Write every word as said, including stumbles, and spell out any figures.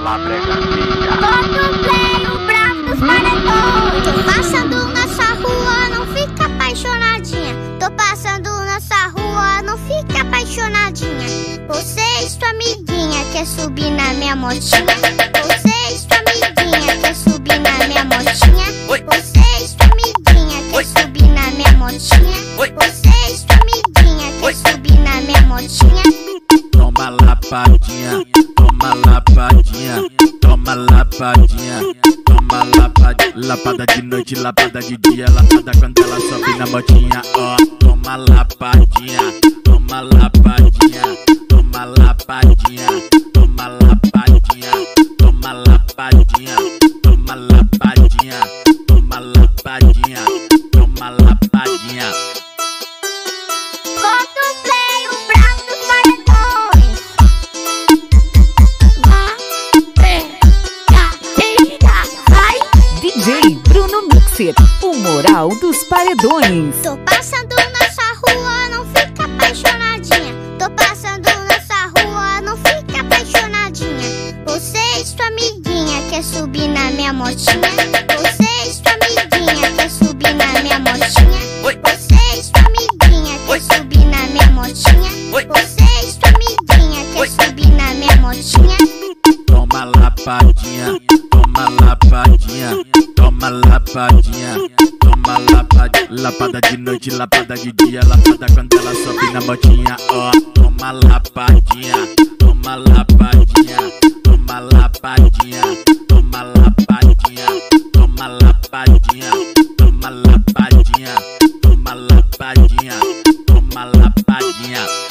lá, bregadeira. Todo play, o bravo dos paredões. Tô passando nessa rua, não fica apaixonadinha. Tô passando nessa rua, não fica apaixonadinha. Você e sua amiguinha quer subir na minha motinha. Você e sua amiguinha quer subir na minha motinha. Você e sua amiguinha quer subir na minha motinha. Você e sua amiguinha quer subir na minha motinha. Toma lapadinha, toma lapadinha, toma lapadinha, toma lapadinha. Lapada de noite, lapada de dia, lapada quando ela sobe na motinha. Ó, oh, toma lapadinha, toma lapadinha, toma lapadinha, toma lapadinha, toma lapadinha, toma lapadinha, toma lapadinha, toma lapadinha. D J Bruno Mixer, o moral dos paredões. Tô passando nessa rua, não fica apaixonadinha. Tô passando nessa rua, não fica apaixonadinha. Você e sua amiguinha quer subir na minha motinha. Você e sua amiguinha quer subir na minha motinha. Você e sua amiguinha quer subir na minha motinha. Você e sua amiguinha quer subir na minha motinha. Toma lapadinha, toma lapadinha, toma lapadinha, toma lapadinha. Lapada de noite, lapada de dia, lapada quando ela sobe na motinha. Ó, oh, toma lapadinha, toma lapadinha, toma lapadinha, toma lapadinha, toma lapadinha, toma lapadinha, toma lapadinha, toma lapadinha.